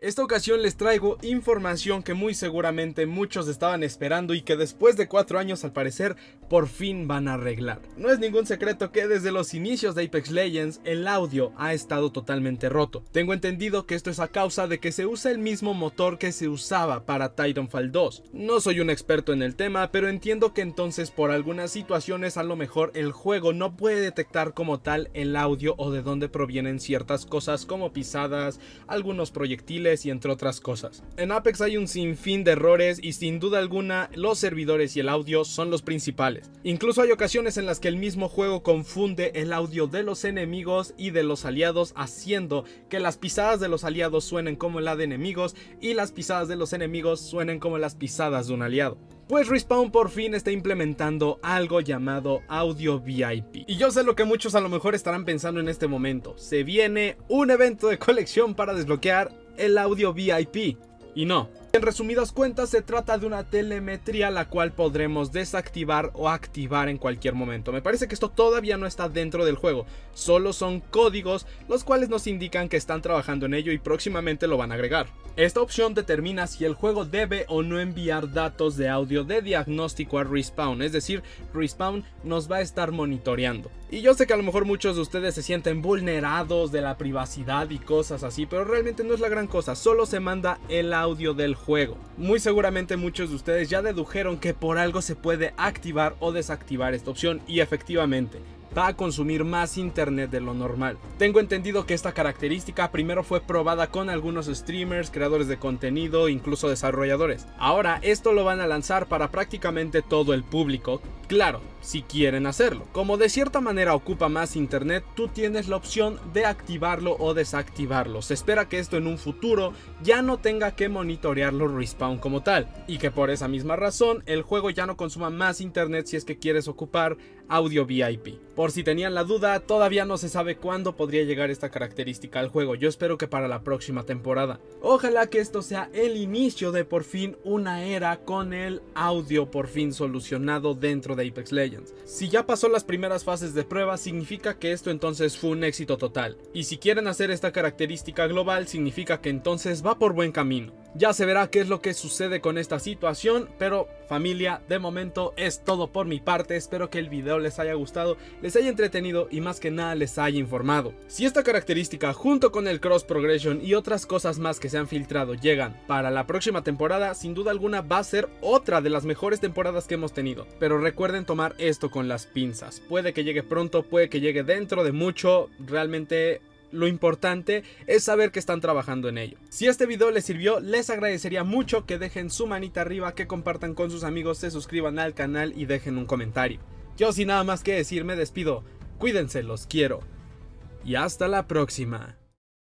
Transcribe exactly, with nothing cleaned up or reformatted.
Esta ocasión les traigo información que muy seguramente muchos estaban esperando y que después de cuatro años al parecer por fin van a arreglar. No es ningún secreto que desde los inicios de Apex Legends el audio ha estado totalmente roto. Tengo entendido que esto es a causa de que se usa el mismo motor que se usaba para Titanfall dos. No soy un experto en el tema, pero entiendo que entonces por algunas situaciones a lo mejor el juego no puede detectar como tal el audio o de dónde provienen ciertas cosas como pisadas, algunos proyectiles y entre otras cosas. En Apex hay un sinfín de errores y sin duda alguna los servidores y el audio son los principales. Incluso hay ocasiones en las que el mismo juego confunde el audio de los enemigos y de los aliados, haciendo que las pisadas de los aliados suenen como la de enemigos y las pisadas de los enemigos suenen como las pisadas de un aliado. Pues Respawn por fin está implementando algo llamado Audio V I P. Y yo sé lo que muchos a lo mejor estarán pensando en este momento. Se viene un evento de colección para desbloquear el Audio V I P. Y no. En resumidas cuentas se trata de una telemetría la cual podremos desactivar o activar en cualquier momento. Me parece que esto todavía no está dentro del juego, solo son códigos los cuales nos indican que están trabajando en ello y próximamente lo van a agregar. Esta opción determina si el juego debe o no enviar datos de audio de diagnóstico a Respawn, es decir, Respawn nos va a estar monitoreando. Y yo sé que a lo mejor muchos de ustedes se sienten vulnerados de la privacidad y cosas así, pero realmente no es la gran cosa, solo se manda el audio del juego. Muy seguramente muchos de ustedes ya dedujeron que por algo se puede activar o desactivar esta opción y efectivamente va a consumir más internet de lo normal. Tengo entendido que esta característica primero fue probada con algunos streamers, creadores de contenido, incluso desarrolladores. Ahora esto lo van a lanzar para prácticamente todo el público, claro, si quieren hacerlo. Como de cierta manera ocupa más internet, tú tienes la opción de activarlo o desactivarlo. Se espera que esto en un futuro ya no tenga que monitorearlo Respawn como tal, y que por esa misma razón el juego ya no consuma más internet si es que quieres ocupar Audio V I P. Por si tenían la duda, todavía no se sabe cuándo podría llegar esta característica al juego. Yo espero que para la próxima temporada. Ojalá que esto sea el inicio de por fin una era con el audio por fin solucionado dentro de Apex Legends. Si ya pasó las primeras fases de prueba, significa que esto entonces fue un éxito total. Y si quieren hacer esta característica global, significa que entonces va por buen camino. Ya se verá qué es lo que sucede con esta situación, pero familia, de momento es todo por mi parte. Espero que el video les haya gustado, les haya entretenido y más que nada les haya informado. Si esta característica junto con el cross progression y otras cosas más que se han filtrado llegan para la próxima temporada, sin duda alguna va a ser otra de las mejores temporadas que hemos tenido. Pero recuerden tomar esto con las pinzas. Puede que llegue pronto, puede que llegue dentro de mucho, realmente lo importante es saber que están trabajando en ello. Si este video les sirvió, les agradecería mucho que dejen su manita arriba, que compartan con sus amigos, se suscriban al canal y dejen un comentario. Yo sin nada más que decir me despido, cuídense, los quiero y hasta la próxima.